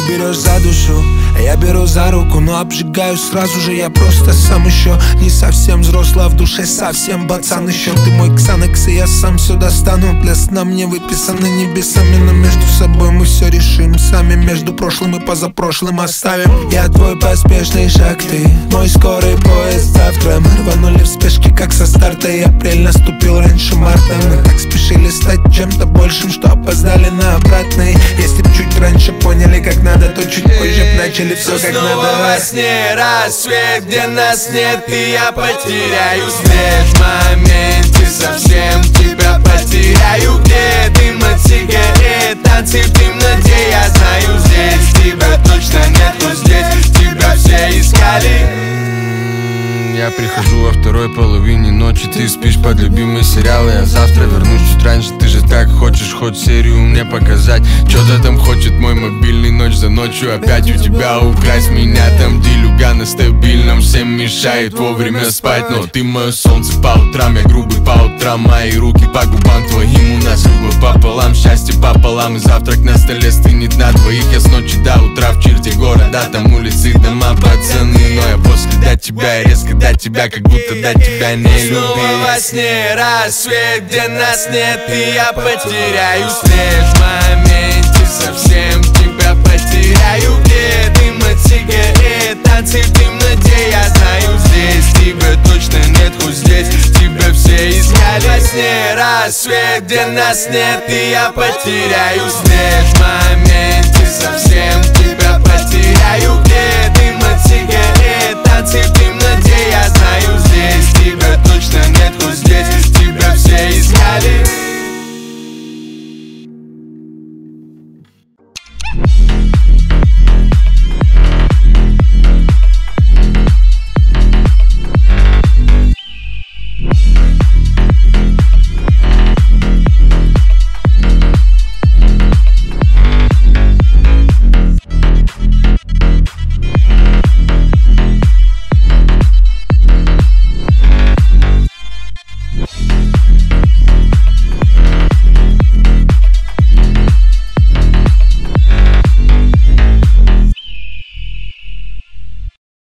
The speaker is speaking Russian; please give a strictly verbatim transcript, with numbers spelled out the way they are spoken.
берешь за душу, а я беру за руку, но обжигаю сразу же. Я просто сам еще не совсем взрослый, а в душе совсем пацан еще. Ты мой ксанекс, и я сам все достану. Для сна мне выписаны небесами, но между собой мы все решим сами. Между прошлым и позапрошлым оставим. Я твой поспешный шаг, ты мой скорый поезд завтра. Мы рванули в спешке, как со старта, и апрель наступил раньше марта. Мы так спешили стать чем-то большим, что опоздали на обратный. Если б чуть раньше поняли, как надо, то чуть позже б начали все как надо. Во сне рассвет, где нас нет, и я потеряюсь здесь в моменте совсем. Тебя потеряю, где дым от сигарет, танцы в темноте. Я знаю, здесь тебя точно нету, здесь тебя все искали. Я прихожу во второй половине ночи, ты спишь под любимый сериал. Я завтра вернусь чуть раньше, ты же так хочешь хоть серию мне показать. Чё-то там хочет мой мобильный ночь за ночью опять у тебя украсть меня. Там делюга на стабильном, всем мешает вовремя спать. Но ты мое солнце по утрам, я грубый по утрам. Мои руки по губам твоим, у нас любовь пополам, счастье пополам. И завтрак на столе стынет на двоих. Я с ночи до утра в черте города, там улицы, дома, пацаны. Но я после до тебя, я резко до тебя, как будто до тебя не любил. Снова во сне рассвет, где нас нет, и я потеряюсь здесь в моменте совсем. Тебя потеряю, где дым от сигарет, танцы в темноте. Я знаю, здесь тебя точно нет, хоть здесь тебя все искали. Во сне рассвет, где нас нет, и я потеряюсь здесь в моменте совсем. Тебя потеряю, где дым от сигарет, танцы в темноте. Я знаю, здесь тебя точно нет, хоть